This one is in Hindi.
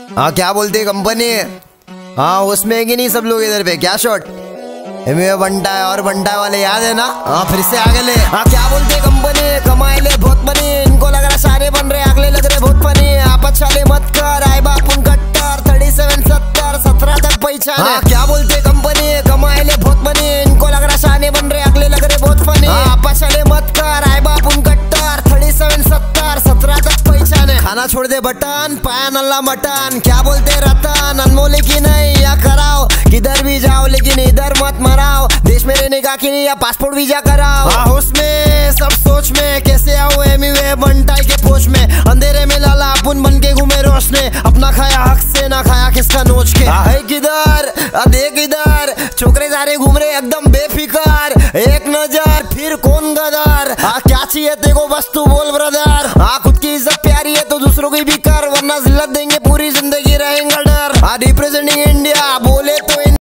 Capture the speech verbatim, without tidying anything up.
हाँ क्या बोलते है कंपनी? हाँ उसमें है कि नहीं सब लोग इधर पे? क्या शॉट बंटा है और बंटा वाले याद है ना? हाँ फिर से आगे ले। हाँ क्या बोलते कंपनी? कमाए ले बहुत बनी, इनको लग रहा सारे बन रहे, अगले लग रहे बहुत फनी। आपस चाले मत कर, आए बाप उन कट्टर, थर्टी सेवन सत्तर सत्रह तक पहचान। हाँ क्या बोलते कंपनी? कमाए ले बहुत बनी, इनको लग रहा सारे बन रहे, अगले लग रहे बहुत फनी। आपस चाले मत कर, आए बाप उन कट्टर, थर्टी सेवन सत्तर सत्रह तक पहचान है। खाना छोड़ दे बटन, पाया नल्ला मटन। क्या बोलते रतन? अनमोल की नहीं या कराओ, किधर भी जाओ लेकिन इधर मत मराओ। देश में रहने का कि नहीं या पासपोर्ट वीजा कराओ। हाँ होश में सब सोच में, कैसे आओ एमी वे बंटाई के पोच में। अंधेरे में लाला अपन बन के घूमे रोशने, अपना खाया हक से ना खाया किसका नोच के। है किधर देख इधर, छोकरे सारे घूम रहे एकदम बेफिकर। एक नजर फिर कौन गदर। हाँ क्या चाहिए तेको बस तू बोल ब्रदर। हाँ खुद की इज्जत प्यारी है तो दूसरों की भी कर, वरना जिल्लत देंगे पूरी जिंदगी रहेंगे डर। हाँ रिप्रेजेंटिंग इंडिया बोले तो